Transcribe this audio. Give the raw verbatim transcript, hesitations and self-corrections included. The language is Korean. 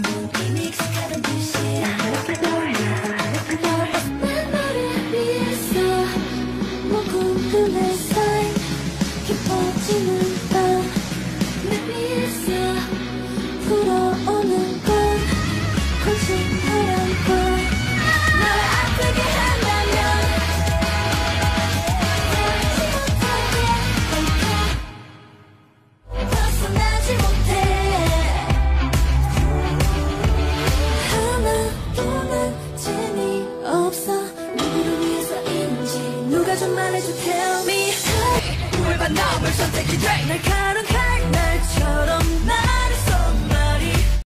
이미 익숙하단 듯이 Open door, open door. 난 너를 위해서 뭐 궁금해서 깊어지는 밤 내 위에서 불어오는 건 거짓말한 걸 널 아프게 한다면 헤어지지 못하게 홀까 벗어나지 못해 하나도 난 재미없어 누구를 위해서인지 누가 좀 말해줘 tell me 왜 반 남을 선택이 돼 날